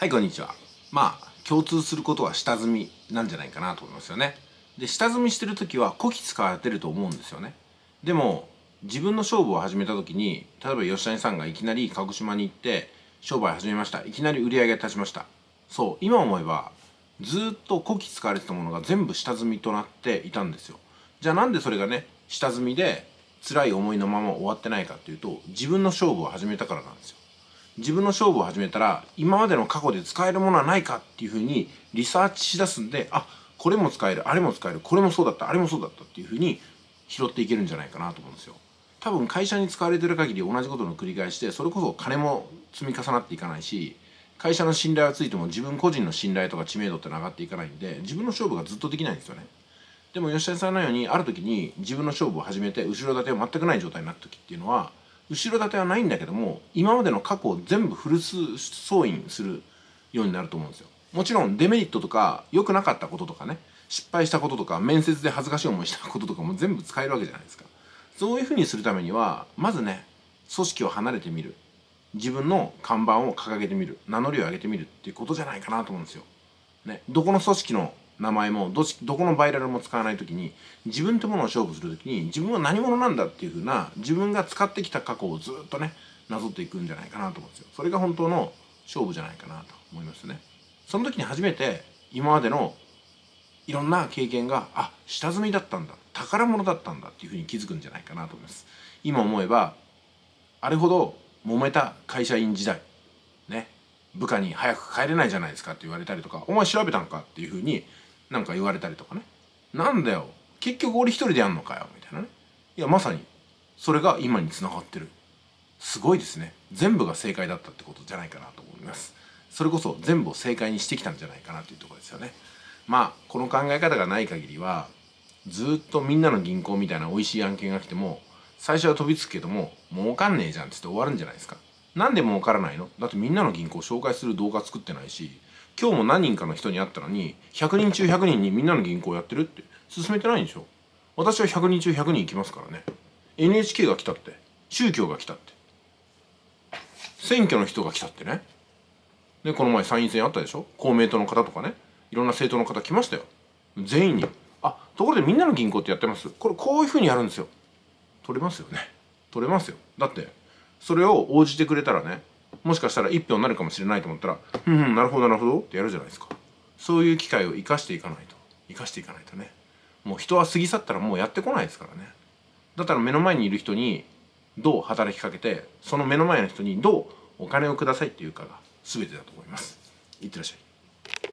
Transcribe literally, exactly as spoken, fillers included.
はい、こんにちは。まあ、共通することは下積みなんじゃないかなと思いますよね。で、下積みしてるときはこき使われてると思うんですよね。でも、自分の勝負を始めたときに、例えば吉谷さんがいきなり鹿児島に行って、商売始めました。いきなり売り上げ立ちました。そう、今思えば、ずーっとこき使われてたものが全部下積みとなっていたんですよ。じゃあなんでそれがね、下積みで辛い思いのまま終わってないかっていうと、自分の勝負を始めたからなんですよ。自分の勝負を始めたら今までの過去で使えるものはないかっていうふうにリサーチしだすんで、あ、これも使える、あれも使える、これもそうだった、あれもそうだったっていうふうに拾っていけるんじゃないかなと思うんですよ。多分会社に使われてる限り同じことの繰り返しで、それこそ金も積み重なっていかないし、会社の信頼はついても自分個人の信頼とか知名度ってのは上がっていかないんで、自分の勝負がずっとできないんですよね。でも吉田さんのようにある時に自分の勝負を始めて後ろ盾を全くない状態になった時っていうのは、後ろ盾はないんだけども今までの過去を全部フル総印するようになると思うんですよ。もちろんデメリットとか良くなかったこととかね、失敗したこととか面接で恥ずかしい思いしたこととかも全部使えるわけじゃないですか。そういうふうにするためにはまずね、組織を離れてみる、自分の看板を掲げてみる、名乗りを上げてみるっていうことじゃないかなと思うんですよ。ね、どこの組織の名前もどどこのバイラルも使わないときに、自分というものを勝負するときに自分は何者なんだっていうふうな自分が使ってきた過去をずっとねなぞっていくんじゃないかなと思うんですよ。それが本当の勝負じゃないかなと思いますね。その時に初めて今までのいろんな経験が、あ、下積みだったんだ、宝物だったんだっていうふうに気づくんじゃないかなと思います。今思えばあれほど揉めた会社員時代ね、部下に早く帰れないじゃないですかって言われたりとか、お前調べたんかっていうふうになんか言われたりとかね、なんだよ結局俺一人でやんのかよみたいなね。いやまさにそれが今につながってる。すごいですね。全部が正解だったってことじゃないかなと思います。それこそ全部を正解にしてきたんじゃないかなというところですよね。まあこの考え方がない限りはずっとみんなの銀行みたいな美味しい案件が来ても最初は飛びつくけども儲かんねえじゃんってって終わるんじゃないですか。なんで儲からないの？だってみんなの銀行を紹介する動画作ってないし、今日も何人かの人に会ったのにひゃくにん中ひゃくにんにみんなの銀行やってるって勧めてないんでしょ。私はひゃくにん中ひゃくにん行きますからね。 エヌエイチケー が来たって、宗教が来たって、選挙の人が来たってね。でこの前参院選あったでしょ。公明党の方とかね、いろんな政党の方来ましたよ。全員に「あ、ところでみんなの銀行ってやってます？これこういうふうにやるんですよ」。取れますよね。取れますよ。だってそれを応じてくれたらね、もしかしたら一票になるかもしれないと思ったら「うんうん、なるほどなるほど」ってやるじゃないですか。そういう機会を生かしていかないと生かしていかないとね、もう人は過ぎ去ったらもうやってこないですからね。だったら目の前にいる人にどう働きかけて、その目の前の人にどうお金をくださいっていうかが全てだと思います。いってらっしゃい。